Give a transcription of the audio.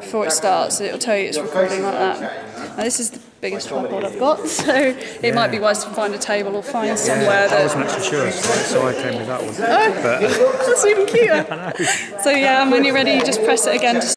before it starts, it'll tell you it's recording like that. Now this is the biggest tripod I've got, so it might be wise to find a table or find somewhere that... I wasn't actually sure, so I came with that one. Oh, but that's even cuter. So yeah, when you're ready, you just press it again to